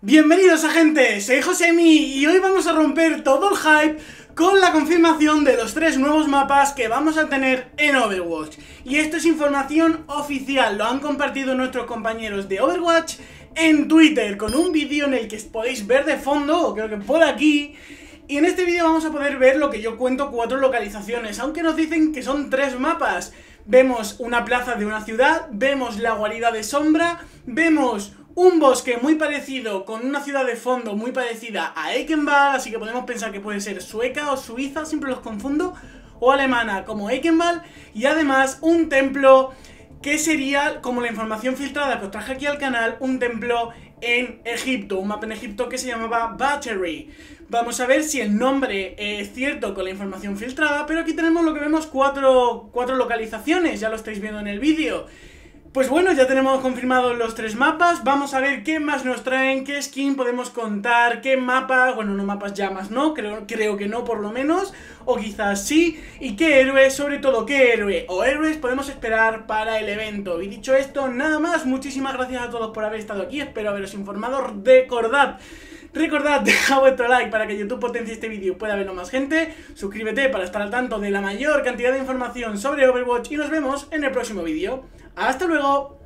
Bienvenidos, agentes, soy Josemi y hoy vamos a romper todo el hype con la confirmación de los 3 nuevos mapas que vamos a tener en Overwatch. Y esto es información oficial, lo han compartido nuestros compañeros de Overwatch en Twitter con un vídeo en el que podéis ver de fondo, o creo que por aquí. Y en este vídeo vamos a poder ver lo que yo cuento 4 localizaciones, aunque nos dicen que son 3 mapas. Vemos una plaza de una ciudad, vemos la guarida de sombra, vemos un bosque muy parecido con una ciudad de fondo muy parecida a Eichenwald, así que podemos pensar que puede ser sueca o suiza, siempre los confundo, o alemana como Eichenwald, y además un templo que sería, como la información filtrada que os traje aquí al canal, un templo en Egipto, un mapa en Egipto que se llamaba Battery. Vamos a ver si el nombre es cierto con la información filtrada, pero aquí tenemos lo que vemos, cuatro localizaciones, ya lo estáis viendo en el vídeo. Pues bueno, ya tenemos confirmados los 3 mapas, vamos a ver qué más nos traen, qué skin podemos contar, qué mapas, bueno, no mapas llamas, no, creo que no por lo menos, o quizás sí, y qué héroes, sobre todo qué héroe o héroes podemos esperar para el evento. Y dicho esto, nada más, muchísimas gracias a todos por haber estado aquí, espero haberos informado, Recordad, deja vuestro like para que YouTube potencie este vídeo y pueda verlo más gente. Suscríbete para estar al tanto de la mayor cantidad de información sobre Overwatch y nos vemos en el próximo vídeo. ¡Hasta luego!